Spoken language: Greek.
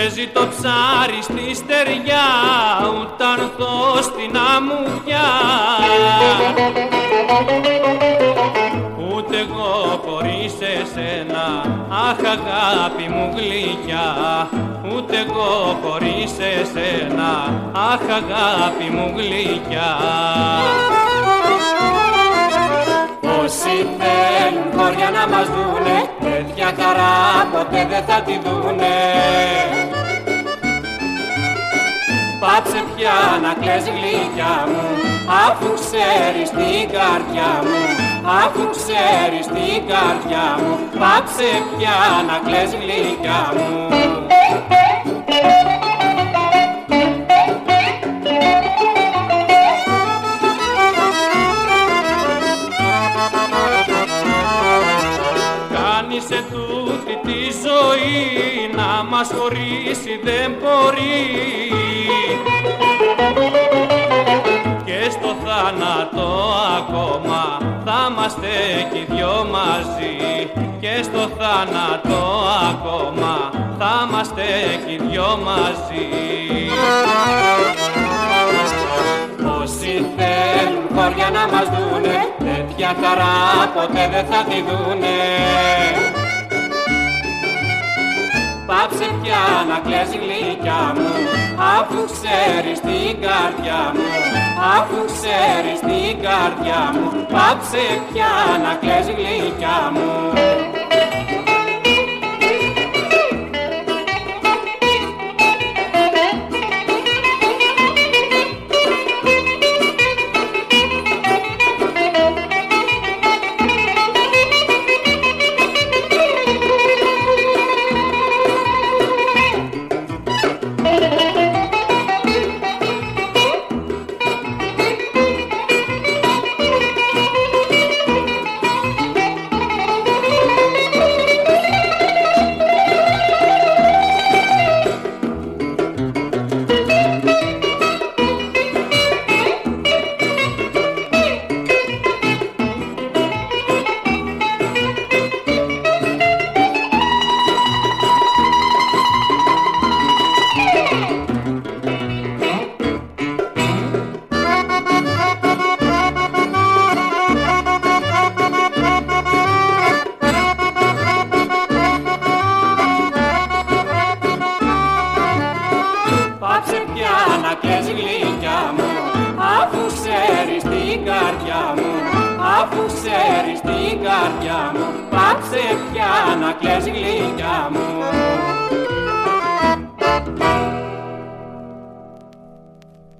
παίζει το ψάρι στη στεριά, ούτε ανθώ στην αμμουδιά. Ούτε εγώ χωρίς εσένα, αχ αγάπη μου γλυκιά. Ούτε εγώ χωρίς εσένα, αχ αγάπη μου γλυκιά. Όσοι θέλουν χώρια να μας δουνε, τέτοια χαρά ποτέ δεν θα τη δουνε. Πάψε πια να κλαις γλυκιά μου, αφού ξέρεις την καρδιά μου, αφού ξέρεις την καρδιά μου. Πάψε πια να κλαις γλυκιά μου. Σε τούτη τη ζωή να μας χωρίσει δεν μπορεί, και στο θάνατο ακόμα θα είμαστε κι οι δυο μαζί, και στο θάνατο ακόμα θα είμαστε κι οι δυο μαζί. Όσοι θέλουν χώρια να μας δουνε, τέτοια χαρά ποτέ δεν θα τη δουνε. Πάψε πια να κλαις γλυκιά μου, αφού ξέρεις την καρδιά μου, αφού ξέρεις την καρδιά μου. Πάψε πια να κλαις γλυκιά μου. Πάψε πια να κλαις γλυκιά μου, αφού ξέρεις την καρδιά μου, αφού ξέρεις την καρδιά μου. Πάψε πια να κλαις γλυκιά μου.